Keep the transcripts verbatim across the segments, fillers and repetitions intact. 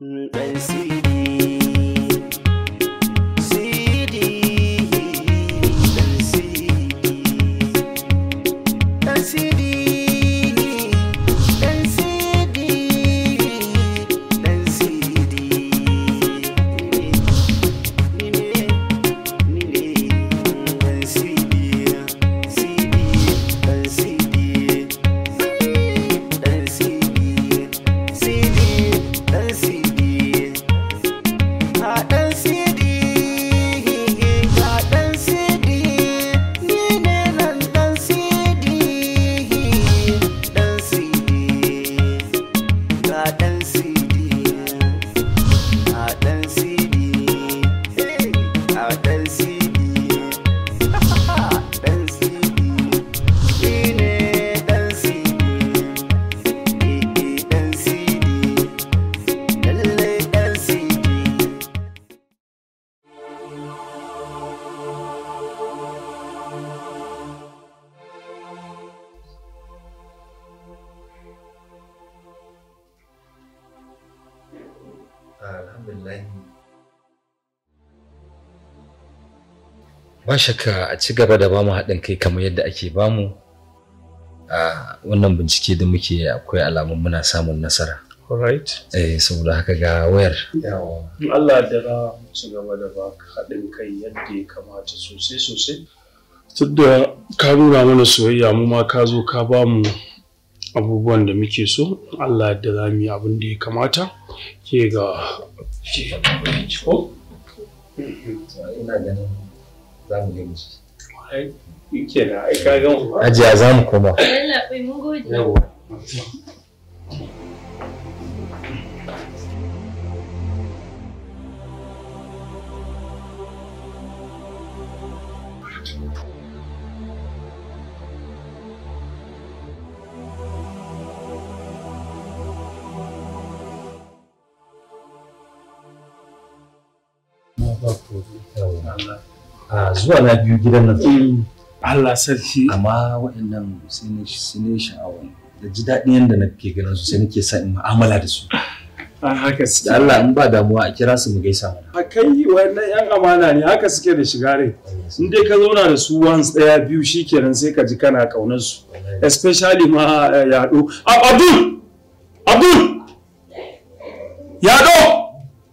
Dan Sidi, Sidi, Dan Sidi, Dan Sidi, Dan Sidi, Dan Sidi. Nine, nine, Dan Sidi, Sidi, Dan Sidi, Dan Sidi, Sidi, Dan Sidi. Alhamdulillah. Ba shakka a ci gaba da bamu haɗin kai kamar yadda ake bamu a wannan bincike da muke akwai alamun muna samun nasara. Alright. Eh saboda haka ga wayar. Yawa. In Allah da za mu ci gaba da baka haɗin kai yadda ya kamata sosai sosai. Tunda ka nuna mana soyayya mu ma ka zo ka ba mu abubuwan da muke so. Allah da za mu yi abin da ya kamata. Ke ga ke ko? Ina ganin za mu yi musu. Ai yake da ai ka ga mu. Ajiya za mu koma. Allah bai mun gode. Yawa. A zuwa na biyu gidan nan. Allah sarki. Amma waɗannan sai ne sha'awa da ji daɗin yadda na ke ganin su sai nake sa in mu'amala da su. A haka suke. Da Allah in ba damuwa a kira su mu gaisa mana. A kai wannan yan amana ne haka suke da shiga rai. In dai ka zauna da su once ɗaya biyu shikenan sai ka ji kana ƙaunar su. Especially ma yaɗo. Abdul! Abdul! Yaɗo!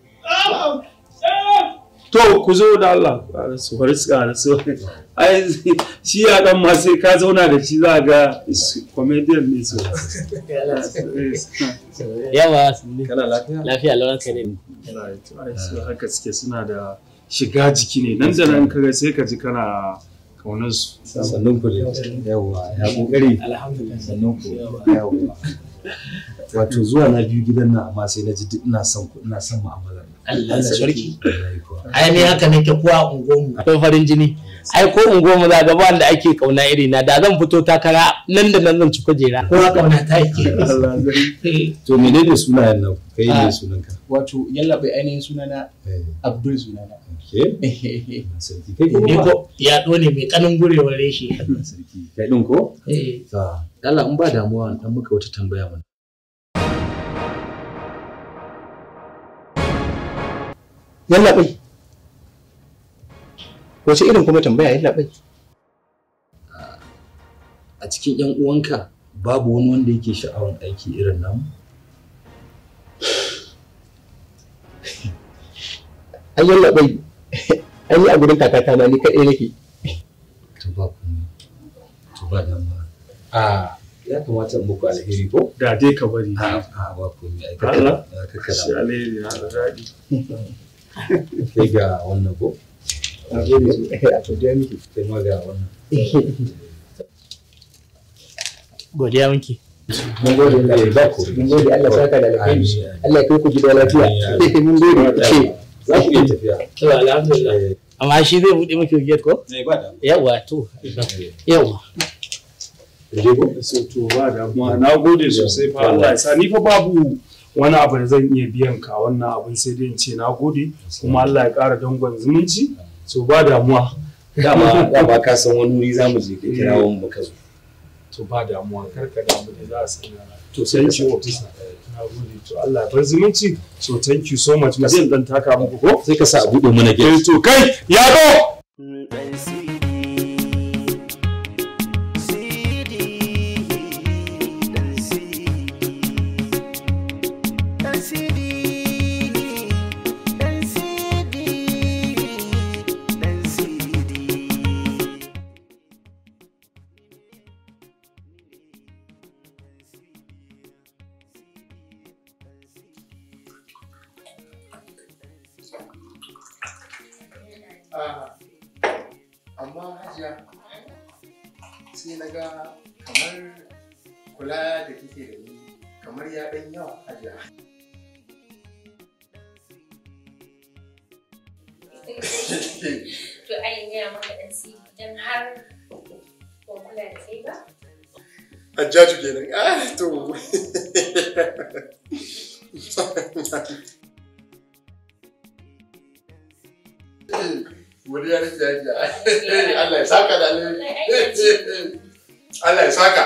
To ku zo da Allah su bari su ƙara so ai shi ya dan ma sai ka zauna da shi za ga comedian ne so yawa Kana lafiya? lafiya lawan ka ne ai su haka suke suna da shiga jiki ne nan da nan kaga sai ka ji kana kaunar su Sannun ku da yawa ya kokari. alhamdulillah Sannun ku yawa. Wato zuwa na biyu gidan nan amma sai na ji duk ina son ku ina son mu'amalar. Allah sarki ai ne haka nake ko a unguwarmu akwai farin jini ai ko unguwarmu za ga wanda ake kauna iri na da zan fito takara nan da nan zan ci kujera ko kauna ta yake. Allah zai To menene sunayen nan? Kai ne sunanka? wato yalla bai ainihin sunana Abdul sunana Ke? Sarki kai ne ko? ko ya dole mai kanin gurewar reshe Sarki kai din ko? eh Ta. Allah in ba damuwa dan muka wata tambaya mana. Yalla bai. Wace irin kuma tambaya yalla bai? A cikin ƴan uwanka babu wani wanda yake sha'awar aiki irin namu? Ai yalla bai. Ai a gurin kakata ma ni kadai nake. To ba ku. To ba damuwa. Ah, ya kamata in muku alheri ko? da dai ka bari A a ba ku mai Allah aikata. shi alheri na da daɗi Kai ga wannan ko? A gode su. A godiya miki. Kai ma ga wannan. godiya miki Mun gode Allah. Ba ku. Mun gode Allah saka da alheri. Allah ya kai ku gida lafiya. Mun gode. Za ku iya tafiya. to alhamdulillah amma shi zai bude miki gate ko Eh ba da. yawa to yawa Je ko? so to ba damuwa na gode sosai fa Allah ya sa ni fa babu wani abu da zan iya biyan ka wannan abin sai dai in ce na gode kuma Allah ya ƙara dangon zumunci so ba damuwa Dama dama ka san wani wuri zamu je ka kirawo mu ka zo. to ba damuwa karka damu da za a sanya to sai ci office na Na gode to Allah bar zumunci. So thank you so much. Mu zai dan taka muku ko? Sai ka sa a buɗe mana gate. Eh to kai ya go. Dan Sidi, Sidi, dan Sidi, dan Sidi, dan Sidi, dan Sidi. Amma hajiya sai na ga kamar kula da kike da ni kamar ya ɗan yawa hajiya. To ai gaya maka ɗan Sidi idan har ban kula da kai ba? Hajjaju kenan. Ah to. Godiya nake hajiya. Allah ya saka da alheri. Allah ya saka.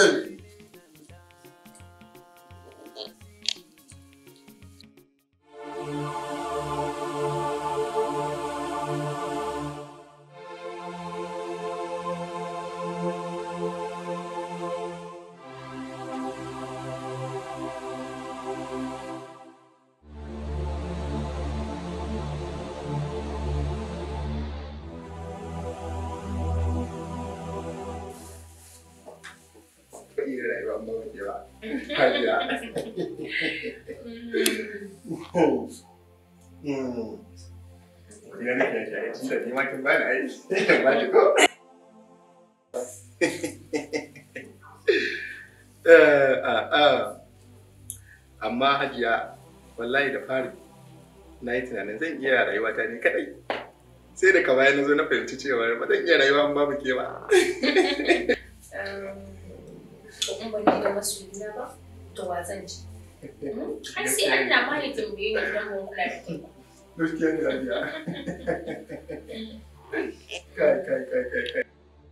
Amma hajiya wallahi da fari na yi tunanin zan iya rayuwa ta ne kadai sai da ka bayan na zo na fahimci cewa ba zan iya rayuwa in babu ke ba. In ban yi da masoyina ba, to wa zan ji? Har sai Allah ma ya tambaye ni idan ban kula da kai ba. Gaskiya ne hajiya. Kai kai kai kai kai.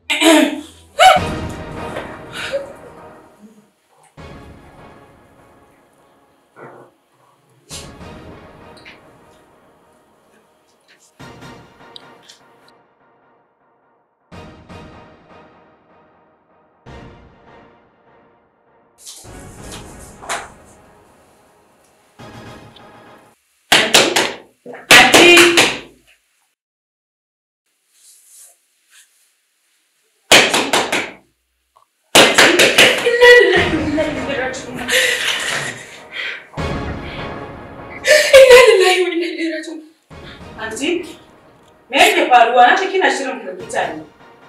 Anti, me yake faruwa? Na ce kina shirin firgita ne.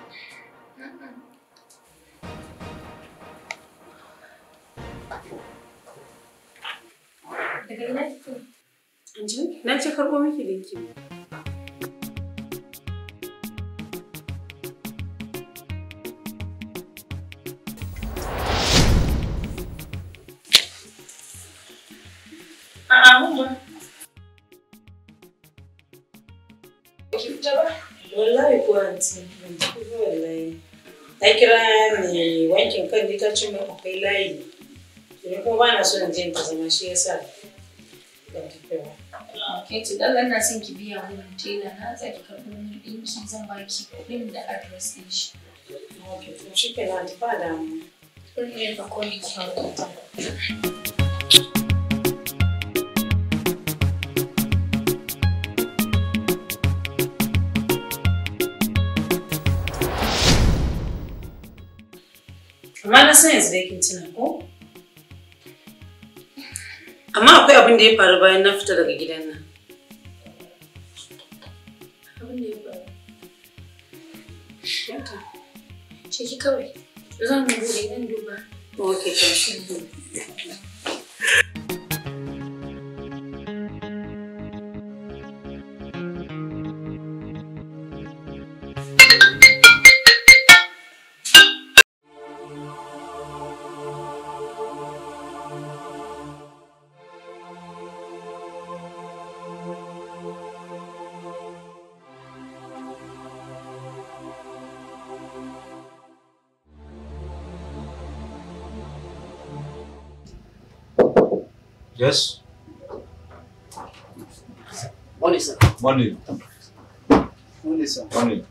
Daga ina kike? Anti, na ce karɓo miki dinki. A'a, Umma. Wallahi ko anti, wallahi. Ta kira ni wankin kan ta ce mai akwai layi. Ni kuma ba na so in je ta zama shi yasa. Ban tafi ba. Okay, to dan na son ki biya mun tela na za ki karɓo min ɗinki zan baki kuɗin da address ɗin shi. Okay, to shi kenan ta ba damu. Kun yi fa ko ni ki ta. Amma na san yanzu dai kin tuna ko? Amma akwai abin da ya faru bayan na fita daga gidan nan. Abin da ya faru. Yata. Ce ki kawai. Zan bude nan duba. Okay, to shi. Yes. Morning, sir. Morning. Morning, sir. Morning.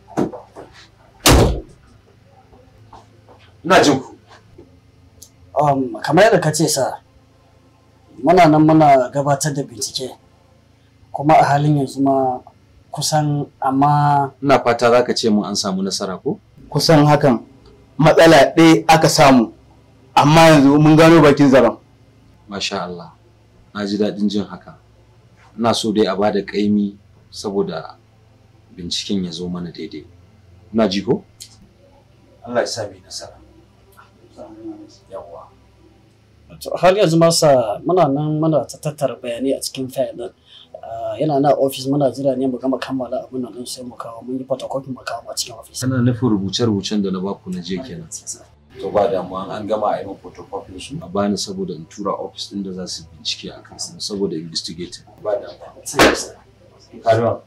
Ina jin ku. Um, kamar yadda ka ce sa, muna nan muna gabatar da bincike, kuma a halin yanzu ma kusan amma... Ina fata za ka ce mun an samu nasara ko? Kusan hakan matsala ɗaya aka samu, amma yanzu mun gano bakin zaren. Masha Allah, na ji daɗin jin haka. Ina so dai a ba da ƙaimi saboda binciken ya zo mana daidai. Ina ji ko? Allah ya sa mai nasara. Yawwa. Har yanzu masa muna nan muna ta tattara bayanai a cikin fayil din. Yana na ofis muna jira ne mu gama kammala abin nan sai mu kawo mun yi photocopy mu kawo a cikin ofis. Ana nufin rubuce-rubucen da na baku na je kenan. To ba damuwa an gama a yi min photocopy su a bani saboda in tura ofis din da za su bincike a kan saboda investigating. Ba damuwa. Carry on.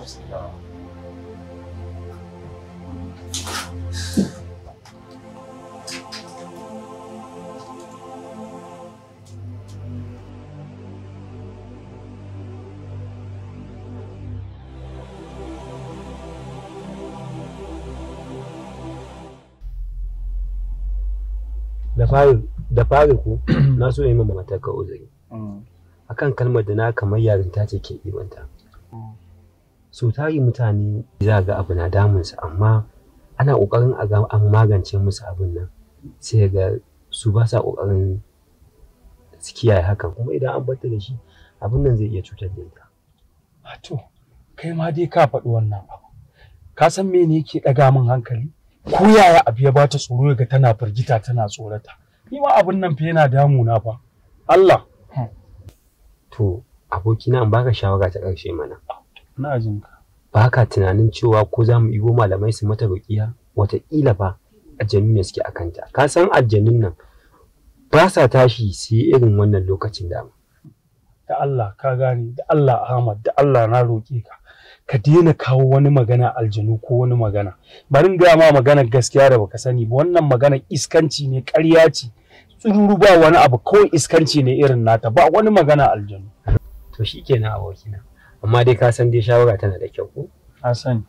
da fari da fari ku na so yi ma matar ka uzuri akan kalmar da na kamar yarinta ce ke ibanta so tari mutane za ga abu na damun su amma ana kokarin a ga an magance musu abin nan sai ga su ba sa kokarin su kiyaye hakan kuma idan an bata da shi abin nan zai iya cutar da ita. To kai ma dai ka faɗi wannan abu ka san me ne yake ɗaga min hankali ko yaya abu ya bata tsoro ga tana firgita tana tsorata ni ma abin nan fa yana damuna fa Allah. To abokina an baka shawara ta ƙarshe mana. Ina jin ka. Ba ka tunanin cewa ko za mu ibo malamai su mata ruƙiya wataƙila ba aljanu ne suke akanta ka san aljanun nan ba sa tashi su yi irin wannan lokacin da da Allah ka gane da Allah Ahmad da Allah na roƙe ka ka daina kawo wani magana aljanu ko wani magana bari in gaya ma maganar gaskiya da baka sani ba wannan maganar iskanci ne ƙarya ce tsururu ba wani abu kawai iskanci ne irin nata ba wani magana aljanu. To shikenan abokina amma dai ka san dai shawara tana da kyau ko? Ka sani.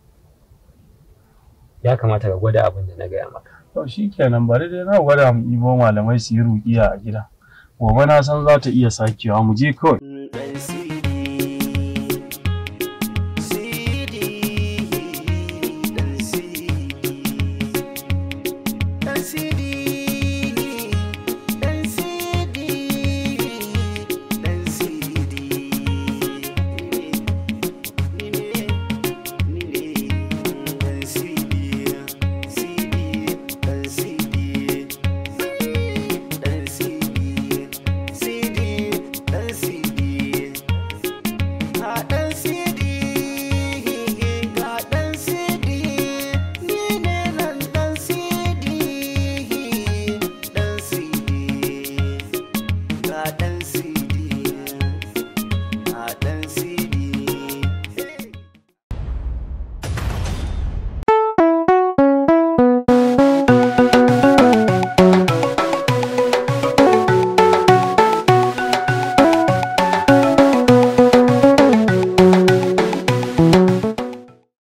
Ya kamata ka gwada abin da na gaya maka. To shikenan bari dai na gwada mu ibo malamai su yi ruƙiya a gida. Gobe na san za ta iya sakewa mu je kawai.